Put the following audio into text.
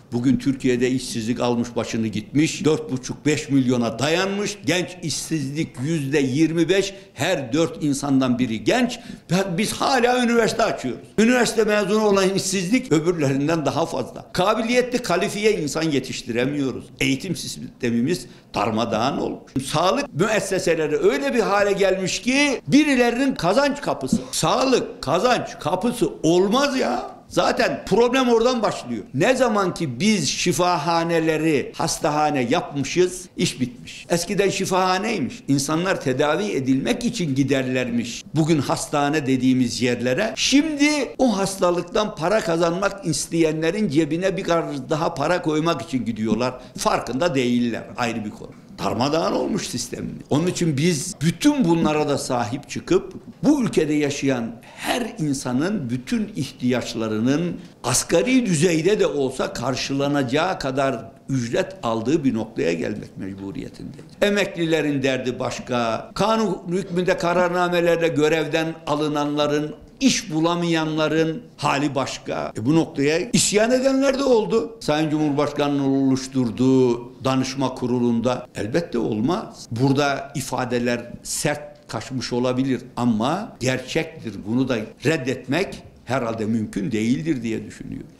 Bugün Türkiye'de işsizlik almış başını gitmiş. 4,5-5 milyona dayanmış. Genç işsizlik %25. Her 4 insandan biri genç. Biz hala üniversite açıyoruz. Üniversite mezunu olan işsizlik öbürlerinden daha fazla. Kabiliyetli, kalifiye insan yetiştiremiyoruz. Eğitim sistemimiz darmadağın olmuş. Sağlık müesseseleri öyle bir hale gelmiş ki birilerinin kazanç kapısı. Sağlık, kazanç kapısı olmaz ya. Zaten problem oradan başlıyor. Ne zaman ki biz şifahaneleri hastahane yapmışız, iş bitmiş. Eskiden şifahaneymiş. İnsanlar tedavi edilmek için giderlermiş. Bugün hastane dediğimiz yerlere. Şimdi o hastalıktan para kazanmak isteyenlerin cebine bir karış daha para koymak için gidiyorlar. Farkında değiller. Ayrı bir konu. Darmadağın olmuş sistemimiz. Onun için biz bütün bunlara da sahip çıkıp bu ülkede yaşayan her insanın bütün ihtiyaçlarının asgari düzeyde de olsa karşılanacağı kadar ücret aldığı bir noktaya gelmek mecburiyetindeyiz. Emeklilerin derdi başka, kanun hükmünde kararnamelerle görevden alınanların, İş bulamayanların hali başka. Bu noktaya isyan edenler de oldu. Sayın Cumhurbaşkanı'nın oluşturduğu danışma kurulunda elbette olmaz. Burada ifadeler sert kaçmış olabilir ama gerçektir. Bunu da reddetmek herhalde mümkün değildir diye düşünüyorum.